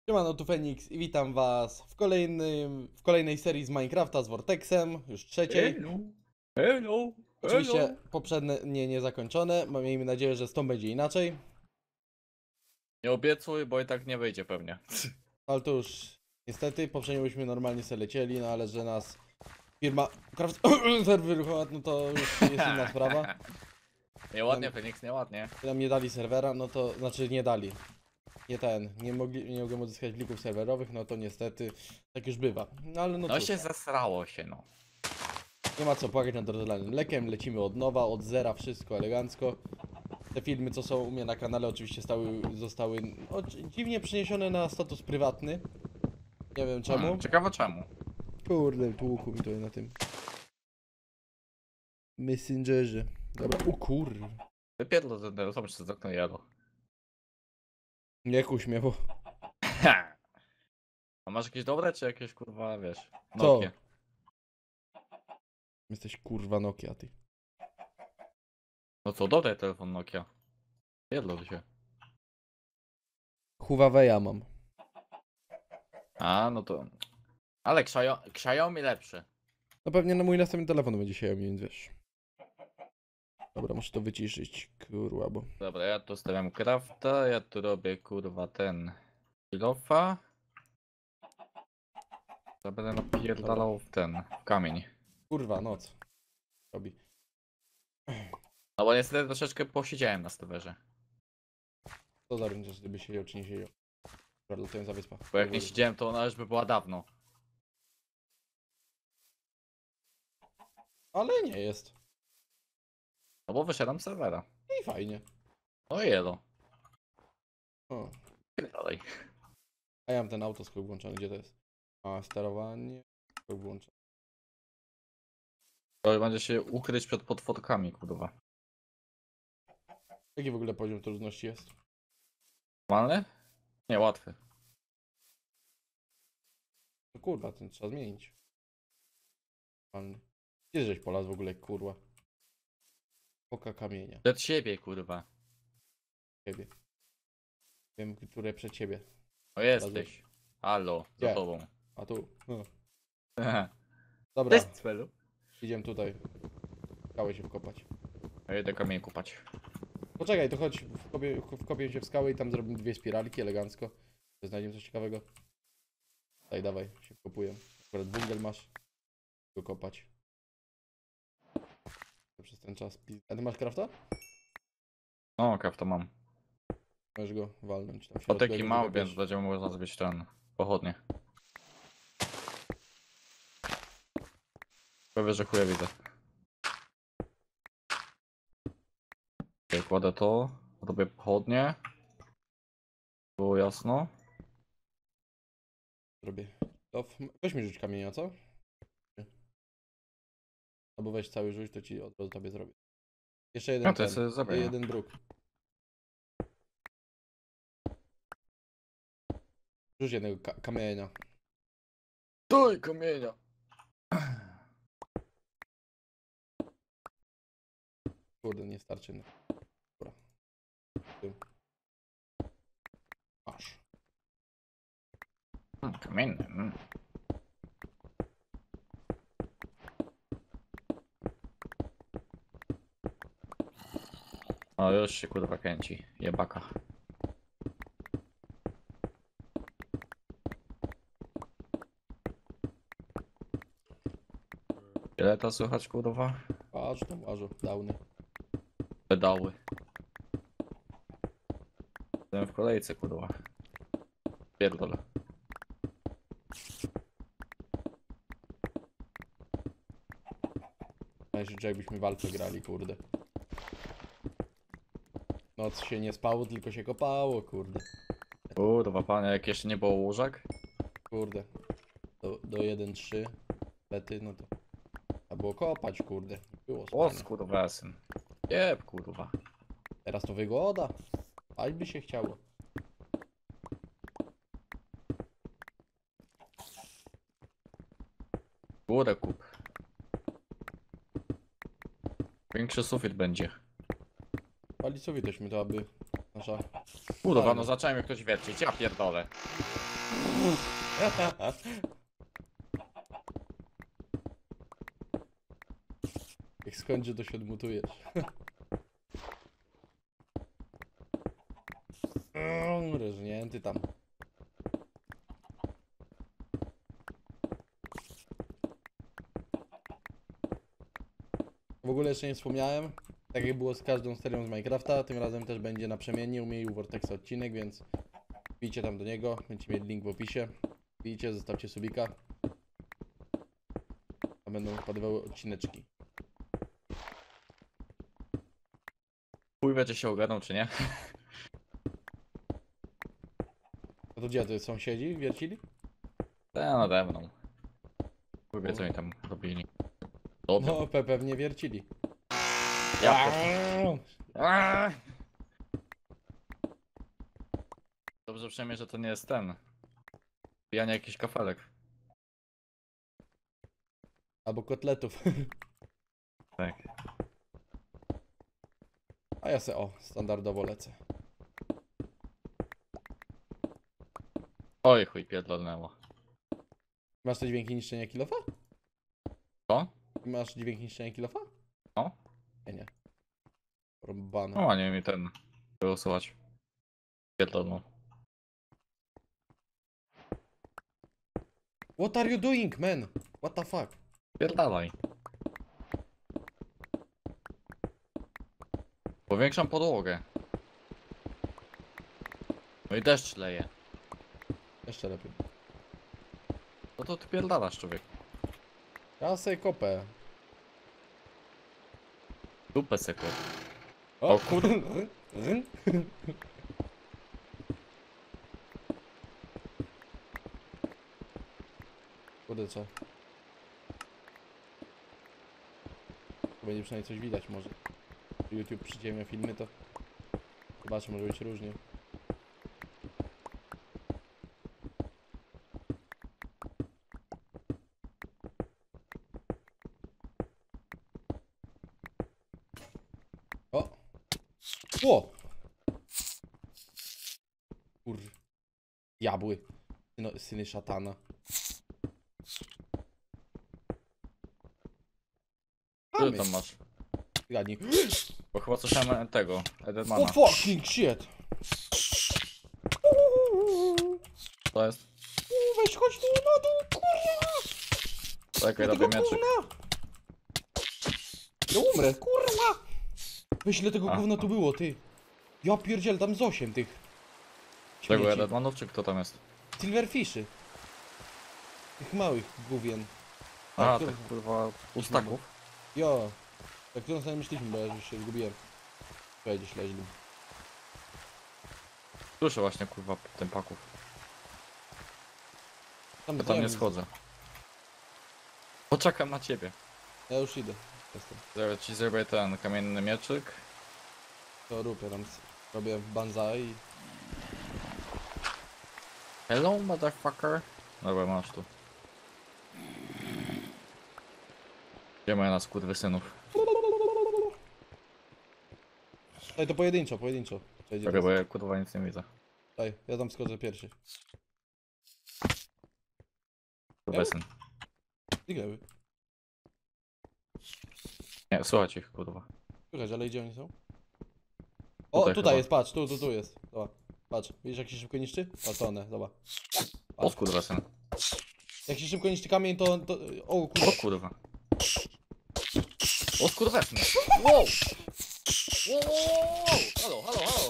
Siemano, tu Fenix i witam was w kolejnej serii z Minecrafta z Vortexem, już trzeciej. Hello, hello, Oczywiście poprzednie niezakończone, miejmy nadzieję, że z tą będzie inaczej. Nie obiecuj, bo i tak nie wyjdzie pewnie. Ale to już niestety, poprzednio byśmy normalnie sobie lecieli, no ale że nas firma Craft serwer uruchomiła, no to już jest inna sprawa. Nieładnie, Phoenix, nieładnie. Nam nie dali serwera, no to znaczy nie dali. Nie mogłem odzyskać plików serwerowych, no to niestety tak już bywa. No ale no No cóż. się zesrało się, no. Nie ma co płakać nad rozlanym mlekiem, lecimy od nowa, od zera, wszystko elegancko. Te filmy, co są u mnie na kanale, oczywiście zostały dziwnie przeniesione na status prywatny. Nie wiem czemu. Ciekawe czemu. Kurde, tłuku mi tutaj na tym Messengerze. Dobra, o kurwa. Wypierdol ten, zobacz co z okno jadło. Nie kuś mnie, bo... A masz jakieś dobre, czy jakieś kurwa, wiesz, Co? Nokie? Jesteś kurwa Nokia, ty. No co, dodaj telefon Nokia. Pierdol się. Huawei'a mam. A, no to... Ale Xiaomi lepszy. No pewnie na mój następny telefon będzie się więc wiesz. Dobra, muszę to wyciszyć, kurwa, bo... Dobra, ja tu stawiam crafta, ja tu robię kurwa ten... kilofa. To będę napierdalał w ten, w kamień. Kurwa, noc. Robi. No bo niestety troszeczkę posiedziałem na stewerze. Co za ręczesz, gdyby siedział czy nie siedział. Dobra, latuję za wyspę. Bo jak nie siedziałem, to ona już by była dawno. Ale nie jest. No bo wyszedłem z serwera. I fajnie. No i elo. O. Dalej. A ja mam ten autoskok włączony, gdzie to jest? A, sterowanie. Skok włączony. To będzie się ukryć przed potworkami, kurwa. Jaki w ogóle poziom trudności jest? Normalny? Nie, łatwy. No kurwa, ten trzeba zmienić. Normalny. Gdzie żeś polazł w ogóle, kurwa? Oka kamienia. Przed siebie, kurwa. Ciebie. Wiem, które przed ciebie. No jesteś. Halo, za Gdzie? tobą. A tu. Dobra, Cześć, Cwelu. idziemy tutaj. Skałę się wkopać. Ja idę kamień kupać. Poczekaj, to chodź, wkopię się w skałę i tam zrobimy dwie spiralki elegancko. Znajdziemy coś ciekawego. Dawaj, się wkopuję. Akurat węgiel masz. Go kopać. Przez ten czas. A ty masz crafta? No, to mam. Możesz go walnąć tam w środku, Poteki jak mam, wykopiesz. więc będziemy można zrobić ten pochodnie. Prawie, że chuja widzę. Okay, kładę to. Robię pochodnie. Było jasno. Robię. Weź mi rzuć kamienia, co? Albo weź cały rzuć, to ci od razu tobie zrobię. Jeszcze jeden No to sobie zrobię. jeden bruk. Rzuć jednego kamienia. Daj kamienia! Kurde, nie starczy. Dobra. Masz. Kamienny. O, już się kurwa kręci. Jebaka. Ile to słychać kurwa? Patrz tam, łażu, downy. Pedały. Jestem w kolejce kurwa. Pierdolę. Myślę, że jakbyśmy walkę grali, kurde. Noc się nie spało, tylko się kopało, kurde. Kurwa panie, jak jeszcze nie było łóżek? Kurde. Do 1-3 lety, no to trzeba było kopać, kurde. Było O spanie. kurwa syn. Jeb kurwa. Teraz to wygoda. Aż by się chciało. Górę kup. Większy sufit będzie. Palicowi tośmy to, aby nasza... Kurwa, Fajnie. no zacząłem jak ktoś wiercić, ja pierdolę. Jak skończy, to się odmutujesz. Reżnięty tam. W ogóle jeszcze nie wspomniałem, tak jak było z każdą serią z Minecrafta, tym razem też będzie naprzemiennie u mnie i u Vortexa odcinek, więc wbijcie tam do niego, będziecie mieli link w opisie. Wbijcie, zostawcie subika. A będą wpadywały odcineczki. Chuj będzie się ogarnął, czy nie? A to gdzie, to jest sąsiedzi wiercili? Ten nade mną. Chuj wie, co oni tam robili. Dobra. No, pewnie wiercili. Ja Aaaa! Dobrze przynajmniej, że to nie jest ten. Pijanie jakiś kafelek. Albo kotletów. Tak. A ja se, o, standardowo lecę. Oj chuj, pierdolnęło. Masz te dźwięki niszczenia kilofa? Co? Masz dźwięk niszczenia kilofa? No. Nie, nie. Rąbane. No, a nie mi ten wyusuwać. Pierdolną. What are you doing, man? What the fuck? Pierdalaj. Powiększam podłogę. No i deszcz leje. Jeszcze lepiej. No to ty pierdalasz, człowiek. Ja se kopę. Dupę sekund. O, O kur... Kurde, co? To będzie przynajmniej coś widać może. YouTube przyciemnia filmy, to zobaczę, może być różnie. O! O! Kur... Jabły. Syny szatana. Co ty tam masz? Zgadnij. Bo chyba słyszałem tego, O Edermana. fucking shit! To jest? Weź chodź tu na dół, kurwa! Czekaj, Ja robię tego mieczyk. gówna! Ja umrę, kurwa! Weź ile tego A. gówna tu było, ty. Ja pierdziel, tam z 8 tych. Tego Śmieci. Edermanów, czy kto tam jest? Silverfishy. Tych małych główien. A, które- tak kurwa ustaków. Jo. Tak którą sobie myśleliśmy, bo ja już się zgubiłem. Pojedzie śleźli. Słyszę właśnie kurwa tempaków. Ja tam nie schodzę. Poczekam na ciebie. Ja już idę. Jestem. Zaraz ci zrobię ten kamienny mieczyk. To rób, ja tam robię banzai. Hello motherfucker. Dobra, masz tu. Gdzie moja nas synów? Ej, to pojedynczo, pojedynczo. Przejdzie Czekaj, bo ja kurwa nic nie widzę. Ej, ja tam skoczę pierwszy. Syn. Zginęły. Nie, słuchajcie ich kurwa. Słychać, ale gdzie oni są? O, Tutaj tutaj chyba. jest, patrz, tu jest. Zobacz, patrz, widzisz jak się szybko niszczy? Patrz, to one, zobacz. O kurwa syn. Jak się szybko niszczy kamień, to... O O kurwa. kurwa. O kurwa syn. Wow! Wow, wow, wow, wow! Halo, halo, halo!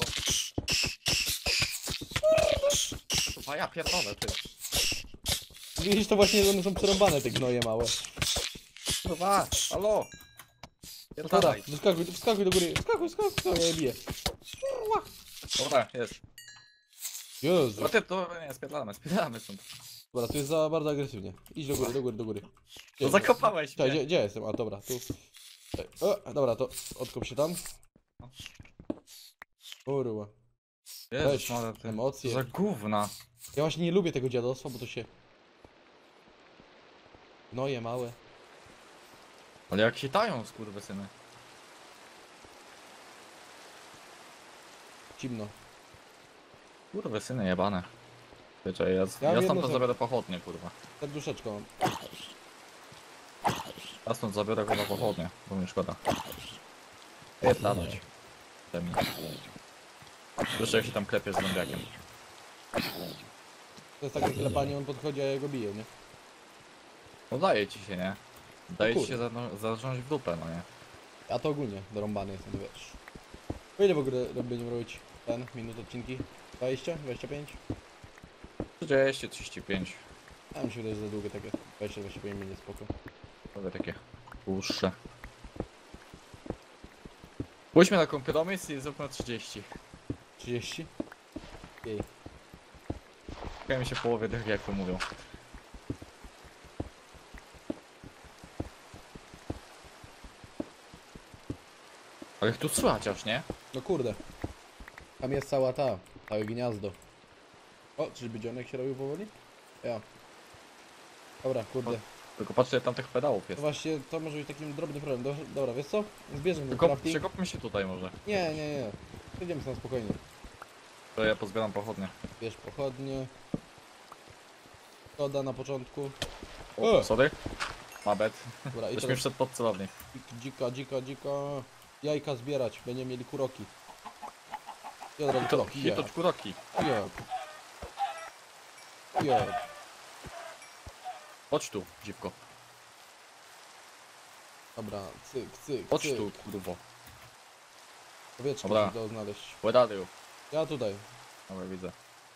Kurwa, ja pierdolę, ty. Widzisz, to właśnie one są przerąbane, te gnoje małe. Kurwa, halo! Dobra, Pierdolaj. wskakuj do góry, wskakuj, ja je biję. Dobra, jest. Jezu. No ty, to nie, spierdalamy stąd. Dobra, tu jest za bardzo agresywnie. Idź do góry, do góry, do góry. No zakopałeś Czekaj, mnie. gdzie jestem? A, dobra, tu. Czekaj. O, dobra, to odkop się tam. Kurwa. Jezus, Weź, Maria, ty. emocje. Co za gówna. Ja właśnie nie lubię tego dziadostwa, bo to się... Gnoje małe. Ale jak hitają, skurwysyny. Cimno. Skurwysyny jebane. Wiecie, ja Ja ja wiem, stąd no to co- zabiorę pochodnie, kurwa. Serduszeczko. Ja stąd zabiorę go na pochodnie, bo mi szkoda. Pierdalać. Temi. Słyszę jak się tam klepie z zombiakiem. To jest takie klepanie, on podchodzi, a ja go biję, nie? No daje ci się, nie? Daje ci kurde. się zarządzić w dupę, no nie? Ja to ogólnie dorąbany jestem, to wiesz. Po ile w ogóle będziemy robić ten minut odcinki? 20? 25? 30, 35. A mi się wydaje, że za długie takie 20-25 minut, spoko. Mówię takie dłuższe. Pójdźmy na kompromis i zróbmy 30. 30? Jej. Czekajmy się połowie tych, jak to mówią. Ale ich tu słychać aż, nie? No kurde. Tam jest cała ta, całe gniazdo. O, czyżby dzionek się robił powoli? Ja. Dobra, kurde. Tylko patrzcie, tam tych pedałów To jest. właśnie, to może być takim drobny problem. Dobra, wiesz co? Zbierzemy ten Tylko crafting. przekopmy się tutaj może. Nie. Przejdziemy sobie na spokojnie. To ja pozbieram pochodnie. Bierz pochodnie. Soda na początku. O, sorry. Mabet. Dobra, i Ktoś mi teraz wszedł pod celownik. dzika. Jajka zbierać, będziemy mieli kuroki. I od razu kuroki, Hitocz kuroki. jeb. Chodź tu, dziwko. Dobra, cyk. Chodź tu, kurwo. Powieczkę Dobra. się to znaleźć. Where are you? Ja tutaj. Dobra, widzę.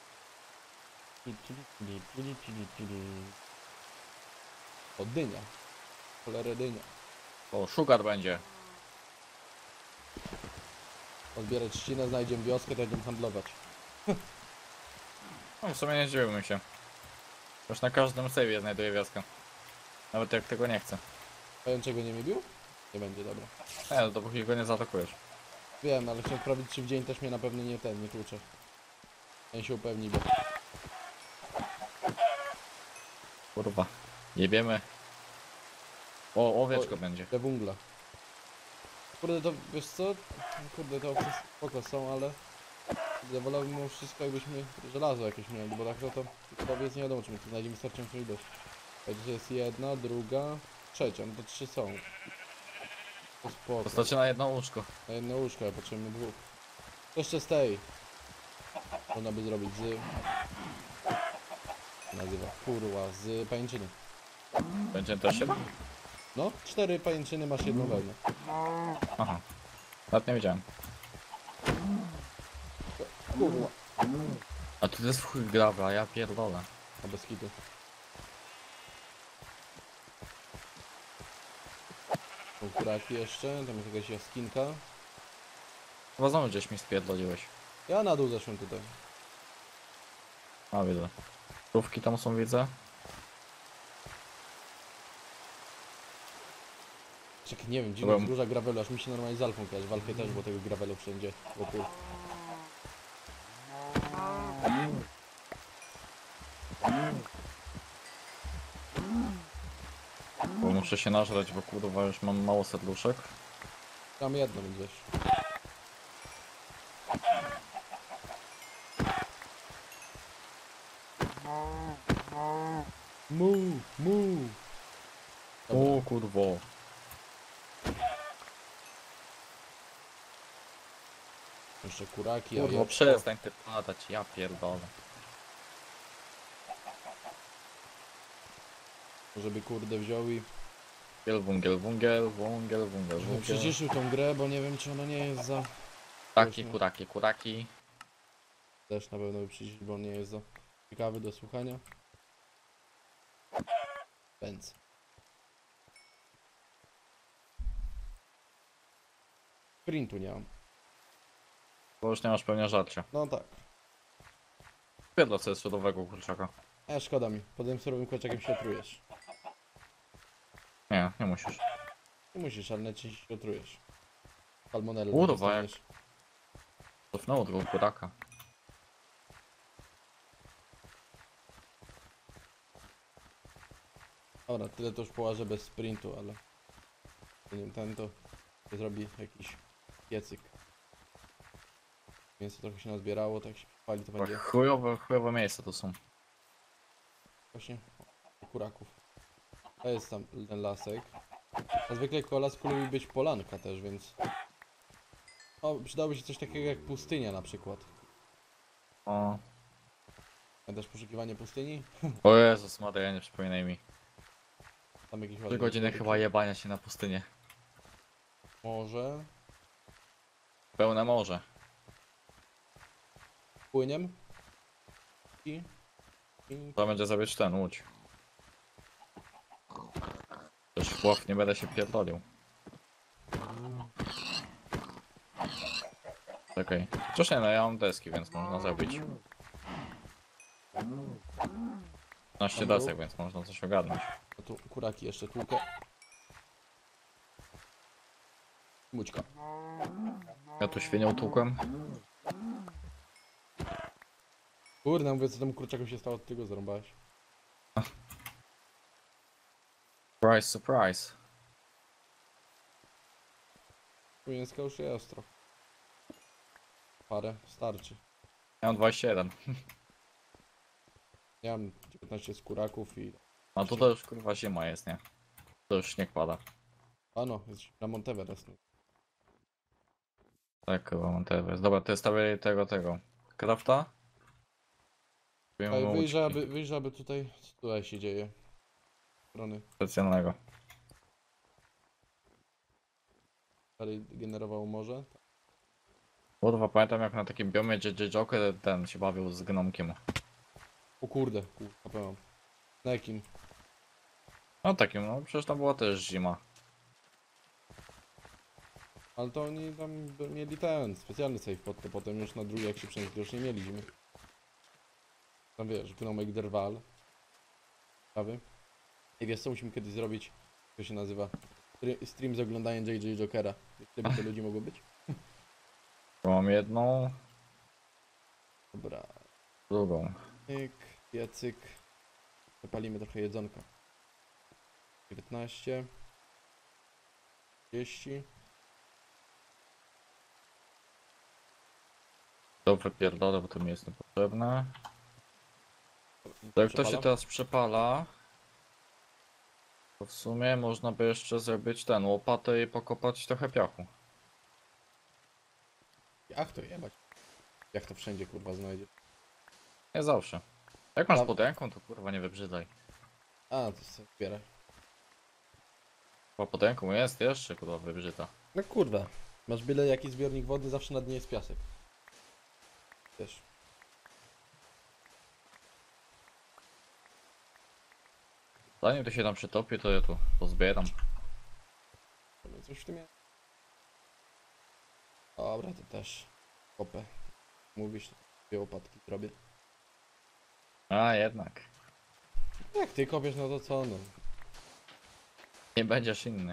O, dynia. Cholerę dynia. O, sugar będzie. Pozbierać trzcinę, znajdziemy wioskę, to będziemy handlować. No, w sumie nie zdziwiłbym się. Już na każdym save'ie znajduję wioskę. Nawet jak tego nie chcę. Pajączego nie mi bił? Nie będzie, dobra. Nie, no dopóki go nie zaatakujesz. Wiem, ale chciałem sprawdzić, czy w dzień też mnie na pewno nie tłucze. Ja się upewni, bo... Kurwa. Nie wiemy. O, owieczko O, będzie. Te wungla. Kurde, to wiesz co? Kurde, te opcje spoko są, ale... Kurde, wolałbym mimo wszystko, jakbyśmy żelazo jakieś mieli, bo tak to powiedz nie wiadomo, czy my tu znajdziemy wystarczającą ilość. To jest jedna, druga, trzecia, no to 3 są. To spoko. Postacie na jedno łóżko. Na jedno łóżko, ja potrzebujemy 2. To jeszcze z tej. Można by zrobić z... Nazywa, kurwa, z pajęczyny. Będzie też 7? No, 4 pajęczyny, masz jedną wełnę. Aha. Nawet nie wiedziałem. Kurwa. A tu jest w chuj grawa, ja pierdolę. A bez kitu. Są kuraki jeszcze, tam jest jakaś jaskinka. Chyba znowu gdzieś mi spierdoliłeś. Ja na dół zeszłem tutaj. A, widzę. Krówki tam są, widzę. Czekaj, nie wiem, dziwna Byłem- wzgórza gravelu, aż mi się normalnie z alfą kojarzy. W alfie też było tego gravelu wszędzie wokół. Bo muszę się nażreć, bo kurwa już mam mało serduszek. Tam jedno gdzieś. Move. Dobra. O kurwo. Jeszcze kuraki, Kurwo, jajeczko. przestań ty padać, ja pierdolę. Żeby kurde wziął i Wungel. przyciszył tą grę, bo nie wiem, czy ona nie jest za... Kuraki. Też na pewno by przyciszyć, bo on nie jest za ciekawy do słuchania. Pędz. Sprintu nie mam. Bo już nie masz pewnie żarcia. No tak. Pierdol sobie surowego kurczaka. Szkoda mi. Potem surowym kurczakiem się otrujesz. Nie musisz. Nie musisz, ale najczęściej się otrujesz. Salmonella. Kurwa, dostaniesz. Cofnęło tego kuraka. Dobra, tyle to już połażę bez sprintu, ale... Zanim ten to zrobi jakiś piecyk. Mięso trochę się nazbierało, tak się pali to będzie. Chujowe miejsca to są. Właśnie kuraków. To jest tam ten lasek. A zwykle koło lasku lubi być polanka też, więc... O, przydałoby się coś takiego jak pustynia na przykład. O. Pamiętasz poszukiwanie pustyni? O Jezus Maria, nie przypominaj mi. Tam jakieś 3 ładne godziny zbiorniki. chyba jebania się na pustynię. Może... Pełne morze. Płyniem? I... To będzie zrobić ten łódź. Też w pław nie będę się pierdolił. Czekaj. Chociaż nie, no ja mam deski, więc można zrobić. 15 desek, więc można coś ogarnąć. A tu kuraki jeszcze tłukę. Mućka. Ja tu świnią tłukłem. Kurde, mówię, co temu kurczakom się stało, od tego zarąbałeś. Surprise, surprise. Tu mięska już jest trochę. Parę, starczy. Ja mam 21. Ja mam 19 skóraków i... A tu to już kurwa zima jest, nie? To już śnieg pada. Ano, jest na Monteverest. Tak, chyba mam teraz. Dobra, to jest stawię tego. Crafta? Ale Łódźki wyjrzyj, aby tutaj... Co tutaj się dzieje? Strony. specjalnego. Dalej generowało morze. Kurwa, pamiętam jak na takim biomie JJ Joker ten się bawił z gnomkiem. O kurde, mam. Na jakim? No takim, no przecież tam była też zima. Ale to oni tam mieli ten specjalny save pod to, potem już na drugi jak się przenieśli, to już nie mieli zimy. Tam wiesz, gnomek Derval. Prawy. I wiesz co musimy kiedyś zrobić? To się nazywa stream z oglądaniem JJ Jokera. Gdyby to ludzi mogło być? Tu mam jedną, Dobra. drugą. Cyk, piecyk. Wypalimy trochę jedzonka. 19. 30. To wypierdolę, bo to mi jest niepotrzebne. To jak to się Przepala? teraz przepala, to w sumie można by jeszcze zrobić ten łopatę i pokopać trochę piachu. Jak to jebać? Jak to wszędzie kurwa znajdzie? Nie zawsze. Jak masz A- pod ręką, to kurwa nie wybrzydzaj. A, to sobie zbieraj. Bo pod ręką jest jeszcze kurwa wybrzyta. No kurwa. Masz byle jaki zbiornik wody, zawsze na dnie jest piasek. Wiesz. Zanim to się tam przytopi, to ja tu pozbieram. Coś w tym jest. Dobra, to też kopę. Mówisz, dwie łopatki zrobię. A jednak. Jak ty kopiesz, no to co no? Nie będziesz inny.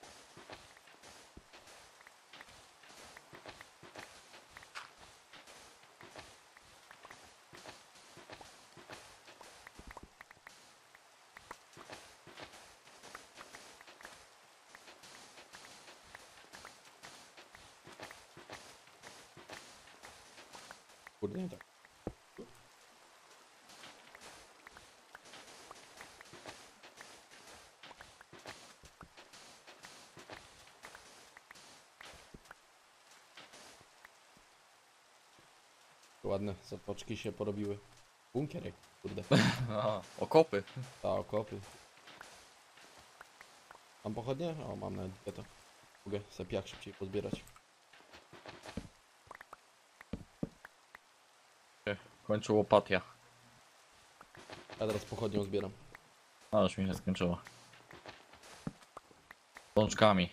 Kurde, nie tak. Ładne zatoczki się porobiły. Bunkierek, kurde. Aha, okopy. Ta okopy. Mam pochodnie? O, mam nawet dwie to. Mogę sobie piach szybciej pozbierać. Kończy łopatia. Ja teraz pochodnią zbieram. No już mi się skończyło. Pączkami.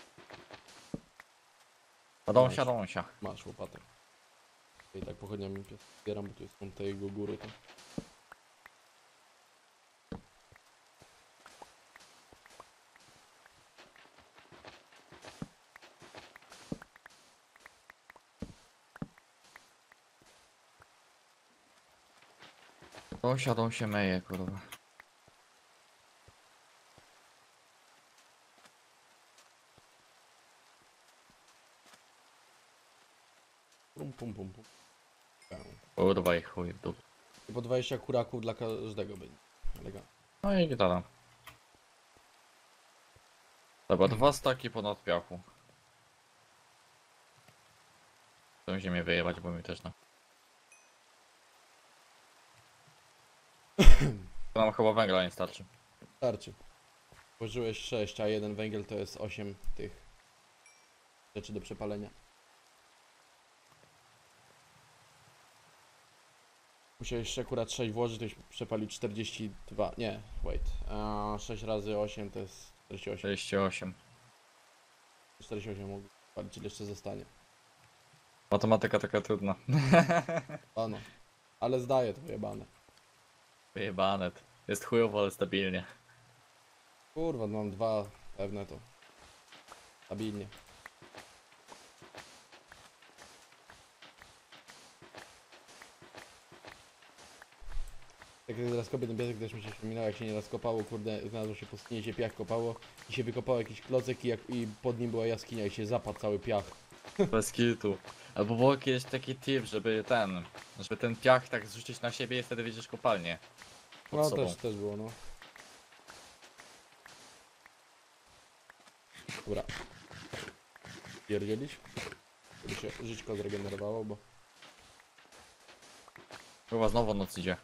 Dąsia, dąsia. Masz łopatę. I tak pochodniami zbieram, bo tu jest te jego góry. To. Dąsia meje, kurwa. Pum, pum, pum, pum. Kurwa i chuj w dół. I po 20 kuraków dla każdego będzie. elegancko. No i gitara. Dobra, 2 staki ponad piachu. Chcę ziemię wyjebać, bo mi też na. To nam chyba węgla nie starczy. Starczy. Włożyłeś 6, a jeden węgiel to jest 8 tych rzeczy do przepalenia. Musiałeś jeszcze akurat 6 włożyć, to już przepalił 42. Nie, wait. 6 razy 8 to jest 48. 48. 48 mógł palić, ile jeszcze zostanie. Matematyka taka trudna. Ano. Ale zdaje to wyjebane. Wyjebane. Jest chujowo, ale stabilnie. Kurwa, mam 2 pewne to. Stabilnie. Tak jak teraz kobiety piasek też mi się przypominało, jak się nieraz kopało, kurde, znalazło się pustynie, się piach kopało i się wykopało jakiś klocek i pod nim była jaskinia i się zapadł cały piach. Bez kitu. Albo był jakiś taki tip, żeby ten piach tak zrzucić na siebie i wtedy widzisz kopalnię. Pod No sobą. też było, no. Dobra. Pierdzielić. Żeby się żyćko zregenerowało, bo... Chyba znowu noc idzie.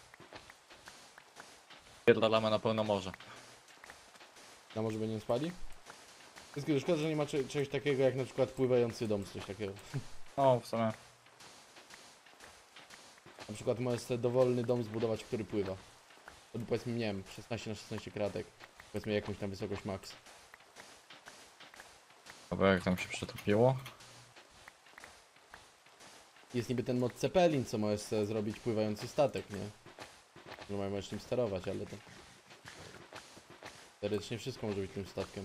Pierdolamy na pełno morze. Na może będziemy spali? Jest kiedy szkoda, że nie ma czegoś takiego jak na przykład pływający dom, coś takiego. No, w sumie. Na przykład możesz sobie dowolny dom zbudować, który pływa. To by powiedzmy, nie wiem, 16 na 16 kratek. Powiedzmy jakąś tam wysokość max. Dobra, jak tam się przetopiło? Jest niby ten mod Zeppelin, co możesz sobie zrobić pływający statek, nie? Normalnie możesz nim sterować, ale to... Teoretycznie wszystko może być tym statkiem.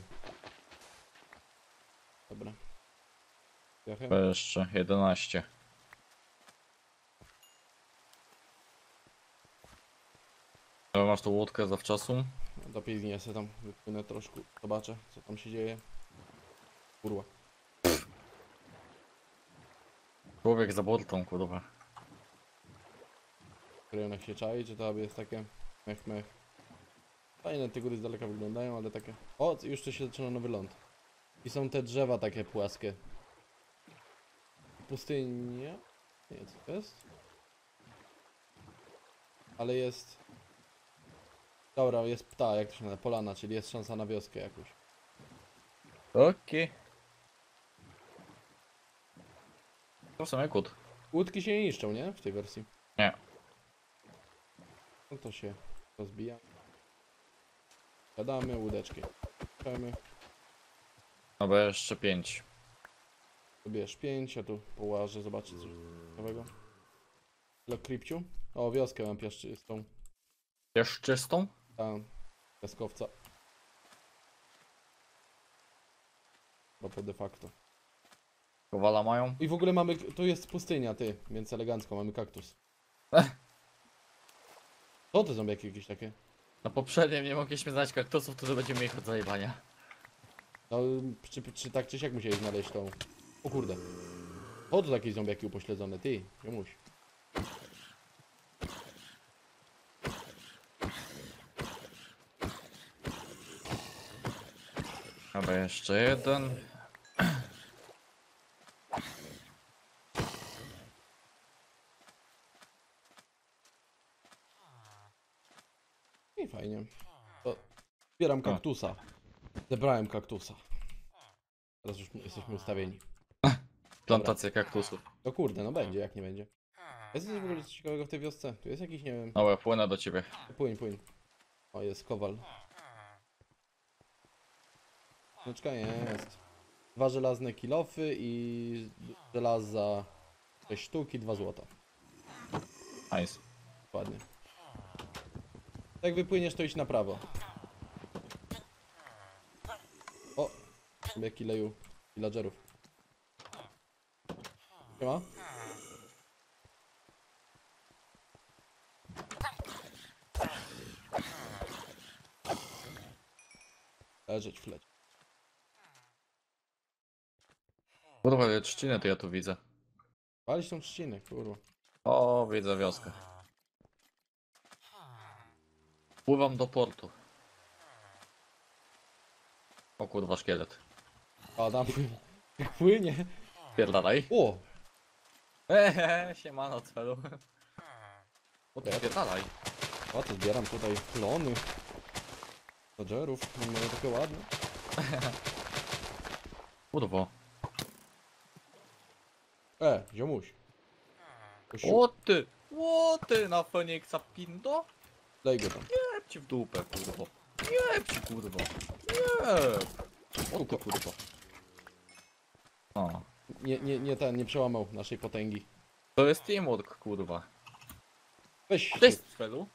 Dobra. Jachem? To jeszcze 11. Dobra, masz tą łódkę zawczasu? Do piwni ja sobie tam wypłynę troszkę, zobaczę co tam się dzieje. Kurwa. Człowiek za burtą, kurwa. W rejonach się czai, czy to aby jest takie mech mech. Fajne te góry z daleka wyglądają, ale takie... O, już tu się zaczyna nowy ląd. I są te drzewa takie płaskie. Pustynia? Nie, co to jest? Ale jest... Dobra, jest pta, jak to się nazywa? Polana, czyli jest szansa na wioskę jakąś. Okej. To w sumie kut. Łódki się nie niszczą, nie? W tej wersji. Nie. No to się rozbija. Siadamy, łódeczki. Piszemy. Dobra, jeszcze 5. Pobierz 5, ja tu połażę, zobaczę coś nowego. Dla Kripciu. O, wioskę mam piaszczystą. Jeszcze czystą? Tam, piaskowca. Bo de facto. Kowala mają? I w ogóle mamy, tu jest pustynia, ty, więc elegancko, mamy kaktus. Co to zombiaki jakieś takie? Na poprzednim nie mogliśmy znaleźć kaktusów, to będziemy mieli od zajebania. No, czy tak czy siak musieli znaleźć tą... O kurde. O, to takie zombiaki upośledzone, ty, ziomuś. Dobra, jeszcze jeden. I fajnie. To zbieram kaktusa. Zebrałem kaktusa. Teraz już jesteśmy ustawieni. Plantacja kaktusów. To kurde, no będzie, jak nie będzie. Jest coś w ogóle ciekawego w tej wiosce? Tu jest jakiś, nie wiem... Dobra, płynę do ciebie. Płyń. O, jest kowal. Znaczka jest. 2 żelazne kilofy i żelaza 6 sztuki, 2 złota. Nice. Ładnie. Jak wypłyniesz, to idź na prawo. O! Jaki leju villagerów. Siema? Leżeć w lecie. Kurwa, ale trzcinę to ja tu widzę. Walić tą trzcinę, kurwa. O, widzę wioskę. Pływam do portu. O kurwa, szkielet. Adam płynie. Pierdalaj. O! Siemano, celu. O ty pierdalaj. A to zbieram tutaj plony. Dodgerów, nie mają takie ładne. Kurwo. Ziomuś. O ty na Feniksa Pindo? Daj go tam. Jeb ci w dupę, kurwo. Jeb ci, kurwo. Jeb. O ty, kurwo. O. Nie przełamał naszej potęgi. To jest teamwork, kurwa. Weź. Cześć, Felu.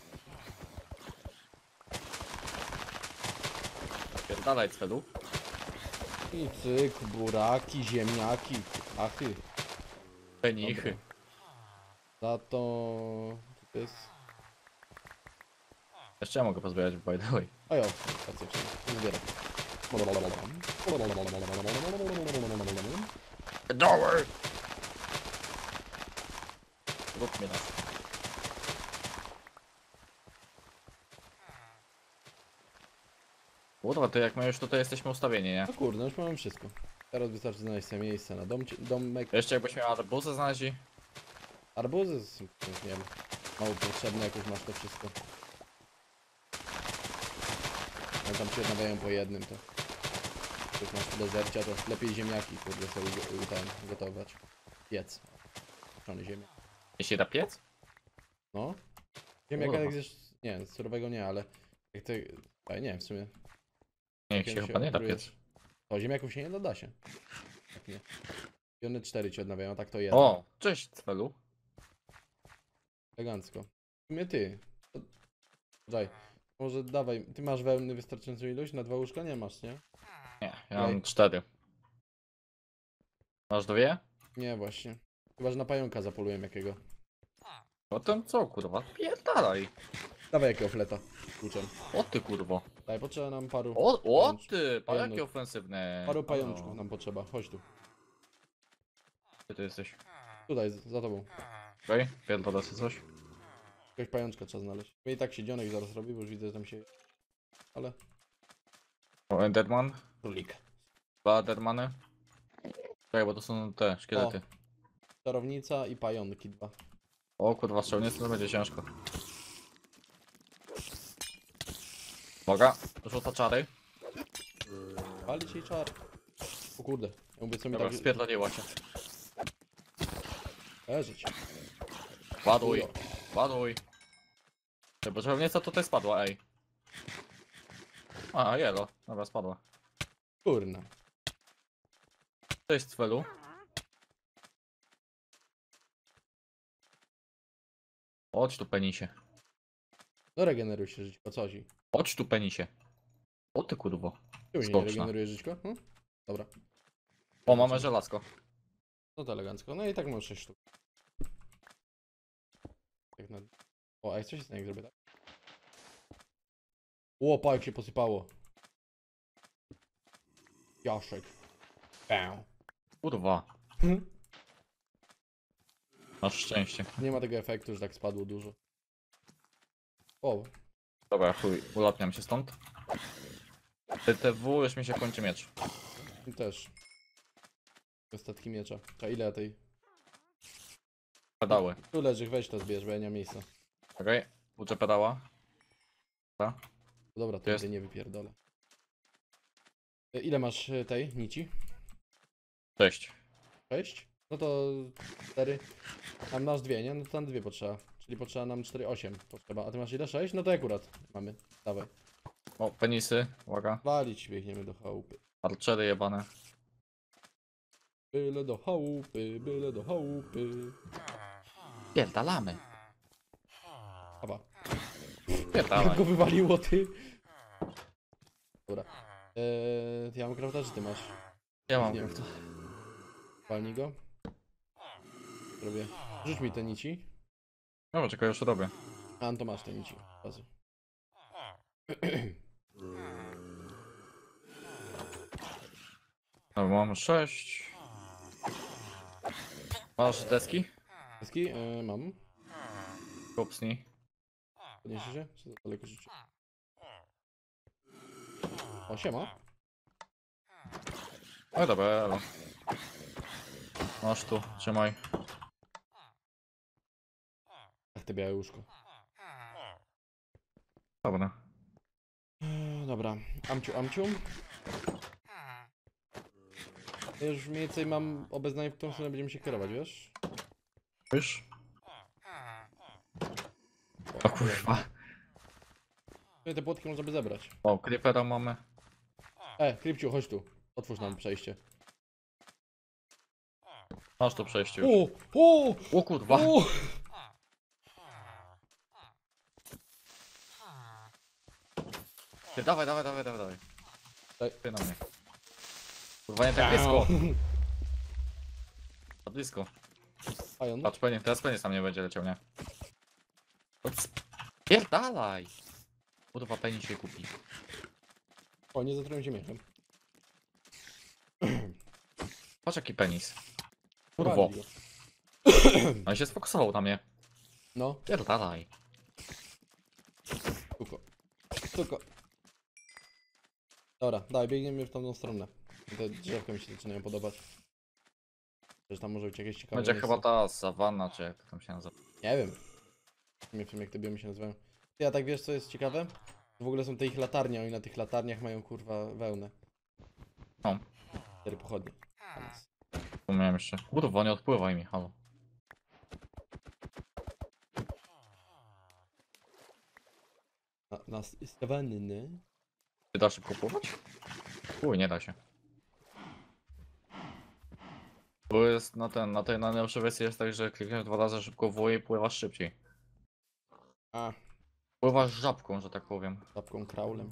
Pierdalaj, Felu. I cyk, buraki, ziemniaki. Achy. Penichy. Za to... To jest... Jeszcze ja mogę pozbierać, by the way. A jo, racja, nie zbieram. Dawaj! Rób mnie nas. Kurwa, to jak my już tutaj jesteśmy ustawieni, nie? No kurde, już mamy wszystko. Teraz wystarczy znaleźć sobie miejsce na domek. Jeszcze jakbyś miał arbuzę znaleźli. Arbuzy, nie wiem, mało potrzebne, jak już masz to wszystko. No tam się nadają po jednym, to... Jak masz dezercia, to lepiej ziemniaki, kurde, sobie gotować. Piec. Pieczony ziemniak. Jeśli da piec? No. Ziemniaka Kurwa. jak zjesz... Nie, surowego nie, ale... Jak to... Ale nie wiem, w sumie... Nie, się chyba nie da piec. O, ziemniaków się nie doda się. Tak nie. I one 4 ci odnawiają, a tak to jedno. O, cześć, Cwelu. Elegancko. W sumie ty. Daj. Może dawaj. Ty masz wełny wystarczającą ilość? Na 2 łóżka nie masz, nie? Nie, ja mam 4. Masz 2? Nie, właśnie. Chyba, że na pająka zapoluję jakiego. Potem co, kurwa? Pierdalaj. Dawaj jakiego fleta. Kluczem. O ty, kurwo. Daj, potrzeba nam paru... O ty, pa pajączków. jakie ofensywne. Paru pajączków nam potrzeba. Chodź tu. Gdzie ty jesteś? Tutaj, za tobą. Okej, pierdolę sobie coś. Jakiegoś pajączka trzeba znaleźć. My i tak się dzionek zaraz robi, bo już widzę, że tam się... Ale... O, Enderman. Królik. 2 Endermany. Czekaj, bo to są te szkielety. Czarownica i pająki 2. O kurwa, strzelnicy to będzie ciężko. Uwaga, rzuca czary. Palić jej czar. O kurde. Ja mówię, co mi Dobra, tak... spierdoliła się. Leżeć. Ładuj, ładuj. Bo czarownica tutaj spadła, ej. A, jelo. Dobra, spadła. Kurna. Cześć, Cwelu. Chodź tu, penisie. No regeneruj się żyćko, co ci? Chodź tu, penisie. O ty kurwo. Czemu się nie Skoczna. regeneruje żyćko? Dobra. O, mamy żelazko. No to elegancko. No i tak mam 6 sztuk. Tak na... O, a jak coś jest jak zrobię tak? Łopa, jak się posypało. Jaszek. Bę. Kurwa. Masz szczęście. Nie ma tego efektu, że tak spadło dużo. O, Dobra, chuj, ulatniam się stąd. TTW, już mi się kończy miecz. i też. Ostatki miecza. A ile tej? Pedały. Tu leży, weź to zbierz, bo ja nie mam miejsca. Okej, uczę pedała. Dobra, to Jest. nie wypierdolę. Ile masz tej nici? 6. 6? No to 4. Tam masz 2, nie? No to tam 2 potrzeba. Czyli potrzeba nam 4, 8 potrzeba. A ty masz ile? 6? No to akurat mamy. Dawaj. O, penisy, uwaga. Walić, biegniemy do chałupy. Archery jebane. Byle do chałupy, byle do chałupy. Pierdalamy. Chyba. Jak Pierdalaj. go wywaliło, ty? Dobra. Ja mam krafta, czy ty masz? Ja mam. Nie wiem kto. Walnij go. Robię. Rzuć mi te nici. No, czekaj, już robię. A, to masz te nici. Razy. No, mam 6. Masz deski? Deski? Mam. Kopsnij. Podniesie się? Czy za daleko życie? O, siema. No dobra, elo. Masz tu, trzymaj. Ach, te białe łóżko. Dobra. Dobra, amciu. Ja już mniej więcej mam obeznanie, w którą stronę będziemy się kierować, wiesz? Już? O kurwa. Tutaj te płotki można by zebrać. O, creepera mamy. Krypciu, chodź tu. Otwórz nam przejście. Masz tu przejście już. O! O kurwa. O! Ty, dawaj. Daj. Ty na mnie. Kurwa, nie tak blisko. Za blisko. Ion. Patrz, teraz pewnie sam nie będzie leciał, nie? Pierdalaj! Kurwa, penis się kupi. O, nie zatrułem się miechem. Patrz jaki penis. Kurwo. Powali go. On się sfokusował na mnie. No, Pierdalaj. tylko. Dobra, daj, biegniemy w tamtą stronę. Te drzewka mi się zaczynają podobać. Że tam może być jakieś ciekawe Będzie miejsce. chyba ta sawanna, czy jak to tam się nazywa. Nie wiem. Nie wiem jak te biomy się nazywają. Ty, a tak wiesz co jest ciekawe? W ogóle są te ich latarnie, oni na tych latarniach mają kurwa wełnę. No. 4 pochodnie. Tu miałem jeszcze. Kurwa, nie odpływaj mi, halo. Na sawanny. Ty da szybko pływać? Chuj, nie da się. Bo jest na tej najnowszej wersji jest tak, że klikniesz 2 razy szybko w i pływasz szybciej. A, Pływasz żabką, że tak powiem. tapką kraulem.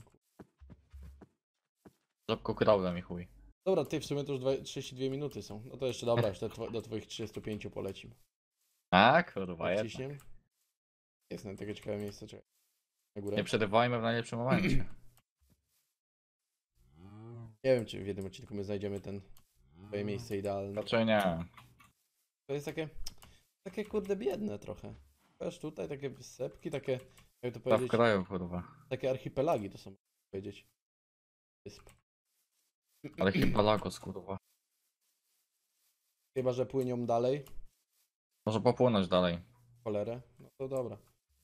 Żabką kraulem i chuj. Dobra, ty w sumie to już 32 minuty są. No to jeszcze dobra, jeszcze do twoich 35 polecim. A kurwa, jednak. Ciśniem. Jest na takie ciekawe miejsce, czekaj. Na górę. Nie przerywajmy w najlepszym momencie. Nie wiem, czy w jednym odcinku my znajdziemy twoje miejsce idealne. Raczej nie. To jest takie kurde biedne trochę. Wiesz, tutaj takie wysepki, takie, jak to Ta w powiedzieć, kraju, kurwa. takie archipelagi to są, można powiedzieć. Wysp. Ale chyba Lagos, kurwa. Chyba, że płynią dalej, Może popłynąć dalej. cholerę, no to dobra.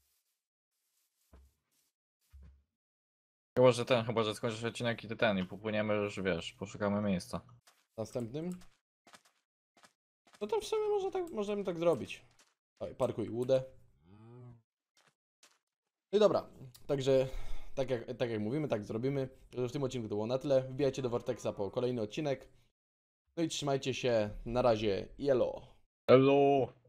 Chyba, że skończysz odcinek i i popłyniemy już, wiesz, poszukamy miejsca. Następnym? No to w sumie możemy tak zrobić. Oj, parkuj łudę. No i dobra, także tak jak mówimy, tak zrobimy. Że w tym odcinku to było na tyle. Wbijajcie do Vortexa po kolejny odcinek. No i trzymajcie się. Na razie. Elo. Hello!